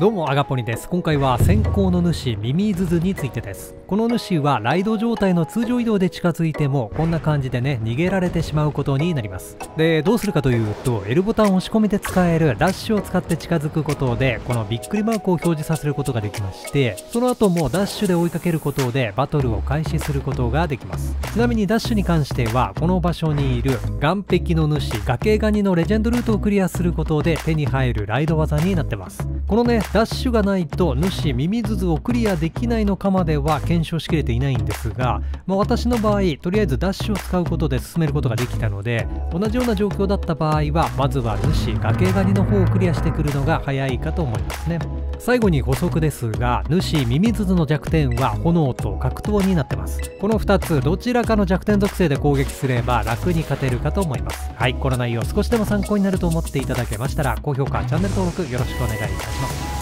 どうもアガポニです。今回は先行の主ミミズズについてです。この主はライド状態の通常移動で近づいてもこんな感じでね逃げられてしまうことになります。でどうするかというと L ボタンを押し込みで使えるダッシュを使って近づくことでこのびっくりマークを表示させることができまして、その後もダッシュで追いかけることでバトルを開始することができます。ちなみにダッシュに関してはこの場所にいる岩壁の主崖ガニのレジェンドルートをクリアすることで手に入るライド技になってます。このねダッシュがないと主ミミズズをクリアできないのかまでは検証しきれていないんですが、私の場合とりあえずダッシュを使うことで進めることができたので、同じような状況だった場合はまずは主崖ガニの方をクリアしてくるのが早いかと思いますね。最後に補足ですが、主ミミズズの弱点は炎と格闘になってます。この2つどちらかの弱点属性で攻撃すれば楽に勝てるかと思います。はい、この内容少しでも参考になると思っていただけましたら高評価チャンネル登録よろしくお願いいたします。